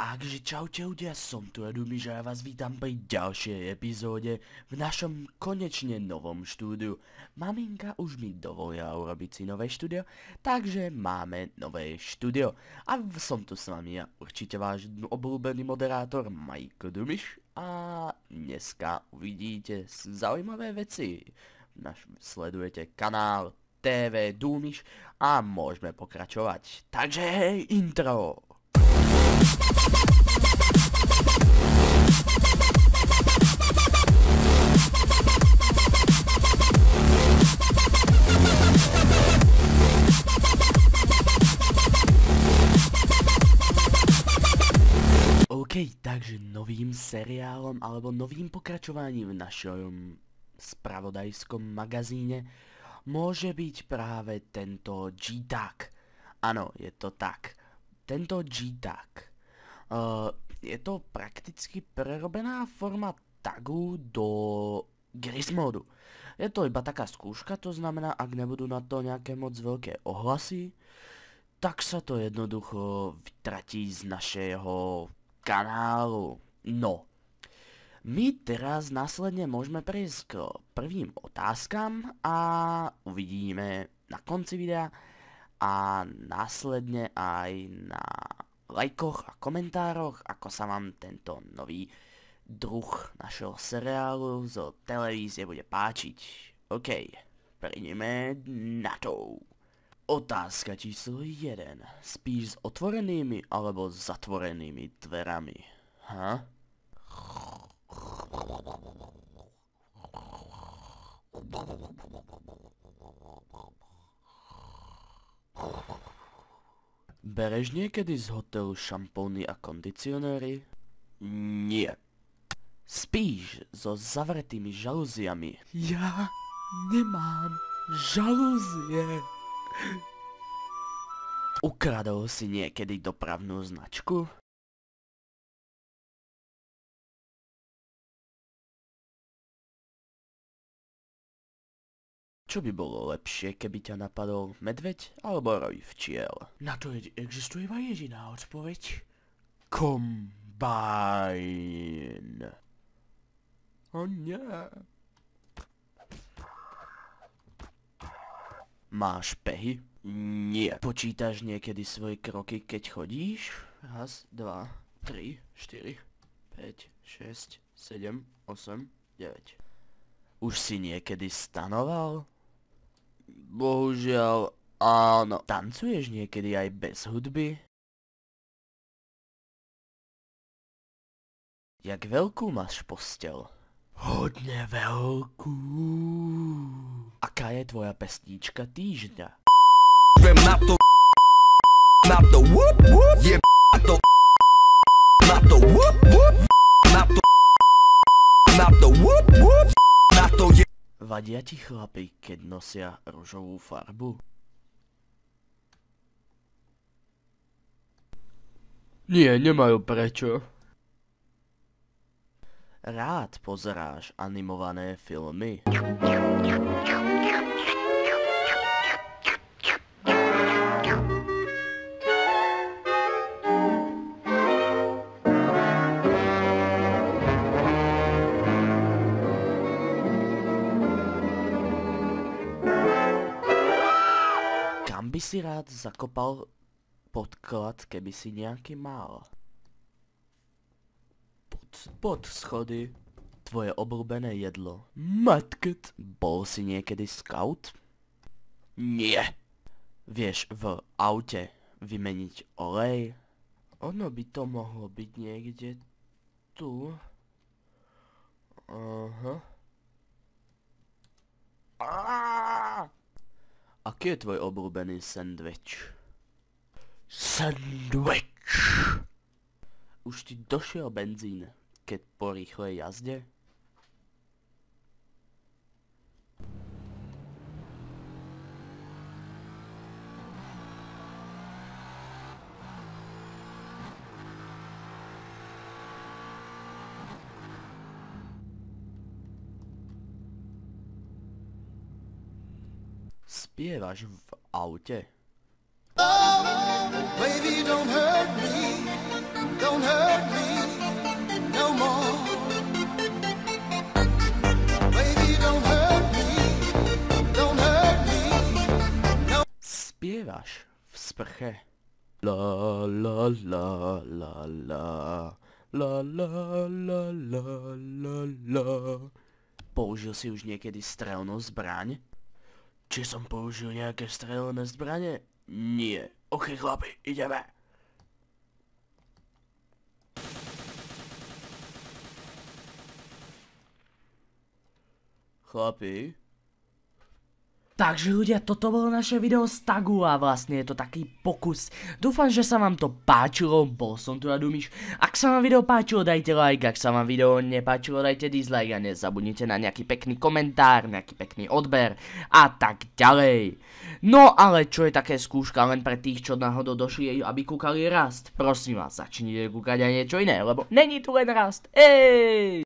Takže čaute ľudia, som tu Edumi, že ja vás vítam pri ďalšej epizóde v našom konečne novom štúdiu. Maminka už mi dovolila urobiť si nové štúdio, takže máme nové štúdio. A som tu s vami ja, určite váš obľúbený moderátor Majko Dumiš. A dneska uvidíte zaujímavé veci. Sledujete kanál TV Dumiš a môžeme pokračovať. Takže hej, intro! OK, takže novým seriálom alebo novým pokračovaním v našom spravodajskom magazíne môže byť práve tento G-Tag. Áno, je to tak. Tento G-Tag. Je to prakticky prerobená forma tagu do Grismodu. Je to iba taká skúška, to znamená, ak nebudú na to nejaké moc veľké ohlasy, tak sa to jednoducho vytratí z našeho kanálu. No, my teraz následne môžeme prejsť k prvým otázkam a uvidíme na konci videa a následne aj na lajkoch a komentároch, ako sa vám tento nový druh našeho seriálu z televízie bude páčiť. OK, prejdeme na to. Otázka číslo 1. Spíš s otvorenými alebo zatvorenými dverami? Ha? Bereš niekedy z hotelu šampóny a kondicionéry? Nie. Spíš so zavretými žalúziami? Ja nemám žalúzie. Ukradol si niekedy dopravnú značku? Čo by bolo lepšie, keby ťa napadol medveď alebo roj včiel? Na to existuje iba jediná odpoveď. Kombajn. O nie. Máš pehy? Nie. Počítaš niekedy svoje kroky, keď chodíš? 1, 2, 3, 4, 5, 6, 7, 8, 9. Už si niekedy stanoval? Bohužiaľ, áno. Tancuješ niekedy aj bez hudby? Jak veľkú máš posteľ? Hodne veľkú. Aká je tvoja pesnička týždňa? Vadia ti chlapi, keď nosia ružovú farbu? Nie, nemajú prečo. Rád pozeráš animované filmy? Kam by si rád zakopal podklad, keby si nejaký mal? Pod schody. Tvoje obľúbené jedlo. Matket. Bol si niekedy scout? Nie. Vieš v aute vymeniť olej? Ono by to mohlo byť niekde tu. Aha. Aký je tvoj obľúbený sandwich? Sandwich. Už ti došiel benzín, keď po rýchlej jazde? Spievaš v aute? Baby, don't hurt me, don't hurt sprche. La la la la la la la la la la la. Použil si už niekedy strelnú zbraň? Či som použil nejaké strelné zbrane? Nie. Ok, chlapi, ideme. Chlapi? Takže ľudia, toto bolo naše video z tagu a vlastne je to taký pokus. Dúfam, že sa vám to páčilo, bol som tu Radomíš. Ak sa vám video páčilo, dajte like, ak sa vám video nepáčilo, dajte dislike a nezabudnite na nejaký pekný komentár, nejaký pekný odber a tak ďalej. No ale čo je také skúška len pre tých, čo náhodou došli, aby kúkali Rust. Prosím vás, začnite kúkať aj niečo iné, lebo není tu len Rust. Ej!